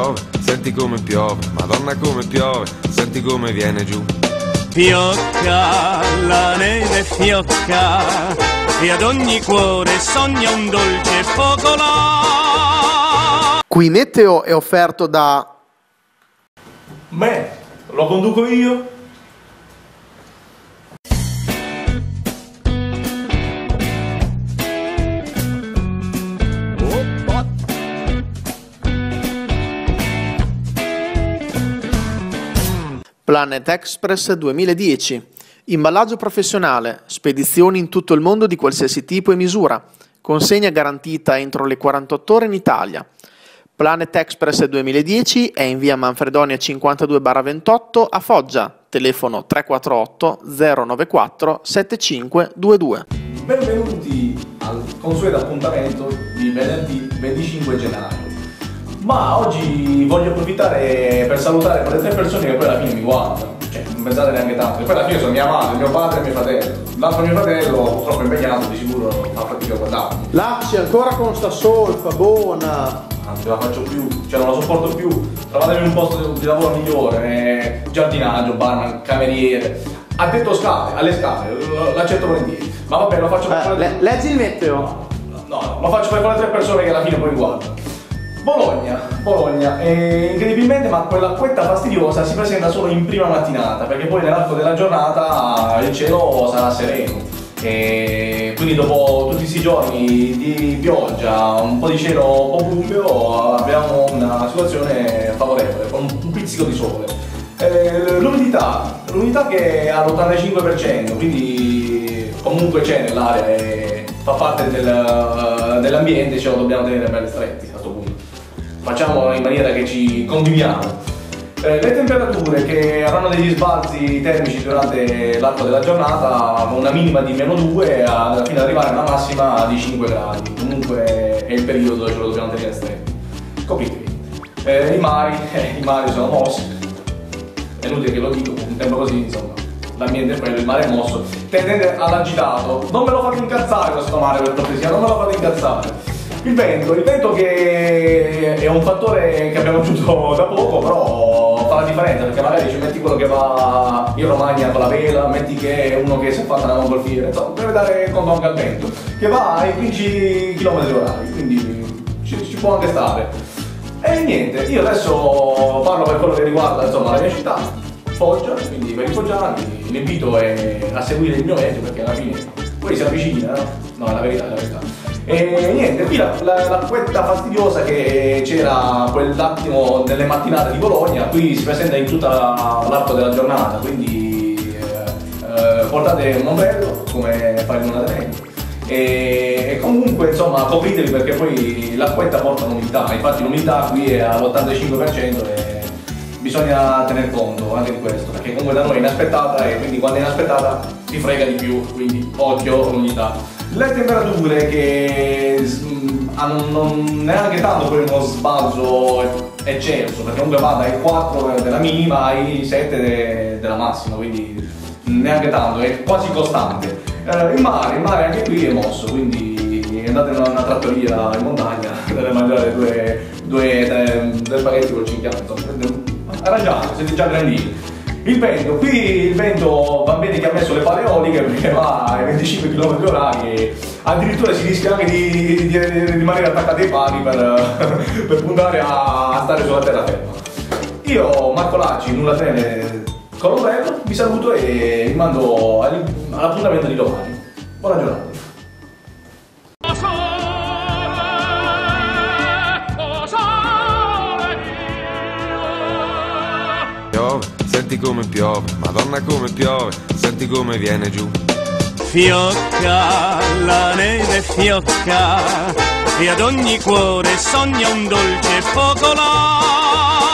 Piove, senti come piove, Madonna come piove, senti come viene giù. Fiocca, la neve fiocca, e ad ogni cuore sogna un dolce focolare. Qui Meteo è offerto da... Me, lo conduco io. Planet Express 2010. Imballaggio professionale, spedizioni in tutto il mondo di qualsiasi tipo e misura, consegna garantita entro le 48 ore in Italia. Planet Express 2010 è in via Manfredonia 52/28 a Foggia, telefono 348 094 7522. Benvenuti al consueto appuntamento di venerdì 25 gennaio. Ma oggi voglio approfittare per salutare quelle 3 persone che poi alla fine mi guardano. Cioè, non pensate neanche tanto, che poi alla fine sono mia madre, mio padre e mio fratello. L'altro mio fratello, troppo impegnato, di sicuro fa fatica a guardarmi. Lacci ancora con sta solfa, buona! Non ce la faccio più, cioè non la sopporto più. Trovatemi un posto di lavoro migliore, giardinaggio, barman, cameriere. Addetto alle scale, l'accetto volentieri. Ma vabbè, lo faccio per leggi il meteo? No, lo faccio per quelle 3 persone che alla fine poi mi guardano. Bologna, incredibilmente, ma quell'acquetta fastidiosa si presenta solo in prima mattinata, perché poi nell'arco della giornata il cielo sarà sereno. E quindi dopo tutti questi giorni di pioggia, un po' di cielo un po' buio, abbiamo una situazione favorevole, con un pizzico di sole. L'umidità che è all'85%, quindi comunque c'è nell'aria e fa parte dell'ambiente, ce lo dobbiamo tenere belli stretti a questo punto. Facciamo in maniera che ci conviviamo. Le temperature che avranno degli sbalzi termici durante l'arco della giornata, con una minima di -2 alla fine arrivare a una massima di 5 gradi. Comunque è il periodo dove ce lo dobbiamo tenere stretti. Copritevi. I mari sono mossi. È inutile che lo dico, un tempo così, insomma. L'ambiente è quello, il mare è mosso. Tendente all'agitato. Non me lo fate incazzare questo mare, per cortesia, non me lo fate incazzare. Il vento che è un fattore che abbiamo aggiunto da poco, però fa la differenza, perché magari ci metti quello che va in Romagna con la vela, metti che è uno che si è fatta una mongolfiera, insomma, deve dare conto anche al vento, che va ai 15 km/h, quindi ci può anche stare. E niente, io adesso parlo per quello che riguarda, insomma, la mia città, Foggia, quindi per i foggiani l'invito è a seguire il mio meteo, perché alla fine poi si avvicina, no? No, è la verità, è la verità. E niente, qui l'acquetta fastidiosa che c'era quell'attimo nelle mattinate di Bologna, qui si presenta in tutta l'arco della giornata, quindi portate un ombrello come fa il Luna Tenente e comunque insomma copritevi, perché poi l'acquetta porta l'umidità, infatti l'umidità qui è all'85% e bisogna tener conto anche di questo, perché comunque da noi è inaspettata e quindi quando è inaspettata ti frega di più, quindi occhio all'umidità. Le temperature che hanno neanche tanto poi uno sbalzo eccesso, perché comunque va dai 4 della minima ai 7 della massima, quindi neanche tanto, è quasi costante. Il mare anche qui è mosso, quindi andate in una trattoria in montagna, dovete mangiare due spaghetti col cinghiale, arrangiate, siete già grandini. Il vento va bene che ha messo le pale eoliche, perché va ai 25 km/h e addirittura si rischia anche di rimanere attaccati ai pali per puntare a stare sulla terraferma. Io, Marco Lacci, Nulla Trene con l'ombrello, vi saluto e vi mando all'appuntamento di domani. Buona giornata. Senti come piove, Madonna come piove, senti come viene giù. Fiocca, la neve fiocca, e ad ogni cuore sogna un dolce focolare.